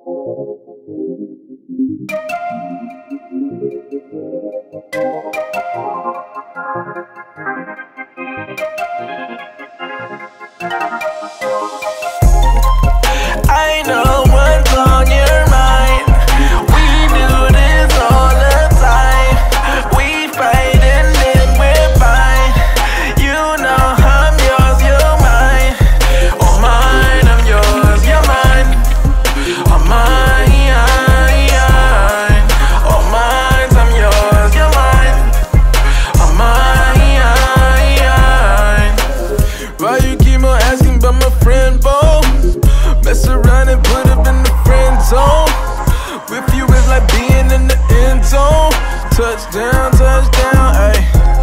I know what's on your mind. We do this all the time. We fight and then we're fine. You know I'm yours, you're mine. Oh mine, I'm yours, you're mine. Oh mine, oh mine, I'm yours, you're mine. Oh mine. Why you keep on asking about my friend, Bo? Mess around and put up in the friend zone. With you is like being in the end zone. Touchdown, touchdown, ayy.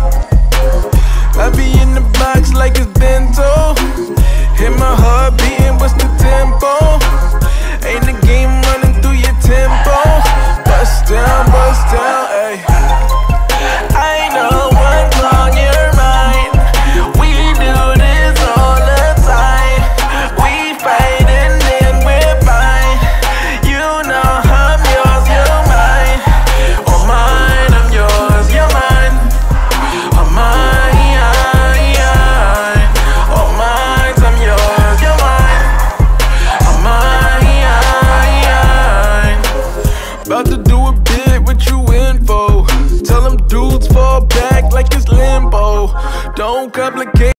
I be in the box like it's bento. Hit my heart beating, what's the tempo? Ain't the game running through your tempo. Bust down, ayy. I know what's on your mind. We do this all the time. We fight and then we're fine. You know I'm yours, you're mine. Oh mine, I'm yours, you're mine. Oh mine, oh mine, I'm yours, you're mine. Oh mine. About to do a bit, what you in for? Tell them dudes fall back like it's limbo. Don't complicate.